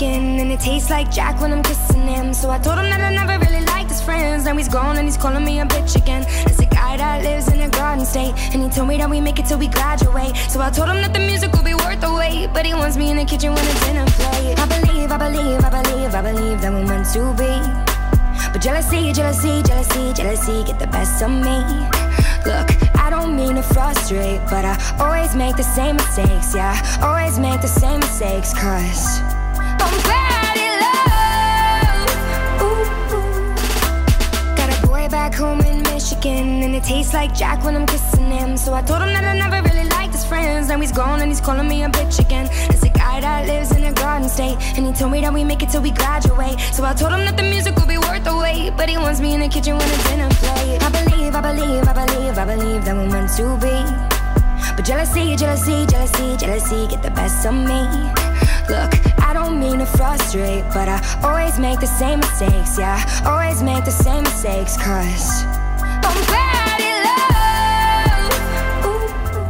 Michigan, and it tastes like Jack when I'm kissing him. So I told him that I never really liked his friends. Now he's gone and he's calling me a bitch again. There's a guy that lives in a Garden State, and he told me that we make it till we graduate. So I told him that the music will be worth the wait, but he wants me in the kitchen when the dinner plate. I believe that we're meant to be, but jealousy get the best of me. Look, I don't mean to frustrate, but I always make the same mistakes. Yeah, always make the same mistakes, 'cause I'm bad at love. Ooh. Got a boy back home in Michigan, and it tastes like Jack when I'm kissing him. So I told him that I never really liked his friends. Now he's gone and he's calling me a bitch again. There's a guy that lives in a Garden State, and he told me that we make it till we graduate. So I told him that the music will be worth the wait, but he wants me in the kitchen when the dinner plate. I believe that we're meant to be, but jealousy get the best of me. Look, I don't mean to frustrate, but I always make the same mistakes. Yeah, always make the same mistakes, 'cause I'm bad at love. Ooh.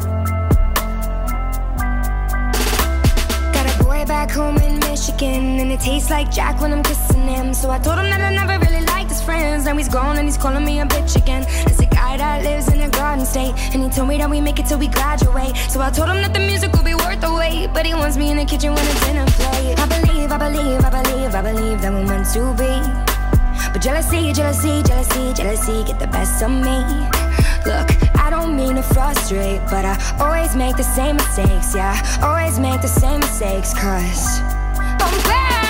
Got a boy back home in Michigan, and it tastes like Jack when I'm kissing him. So I told him that I never really liked his friends. Now he's gone and he's calling me a bitch again. There's a guy that lives in a Garden State, and he told me that we make it till we graduate. So I told him that the music will be worth the wait, but he wants me in the kitchen when the dinner plate. I believe that we're meant to be, but jealousy get the best of me. Look, I don't mean to frustrate, but I always make the same mistakes. Yeah, always make the same mistakes, 'cause I'm bad.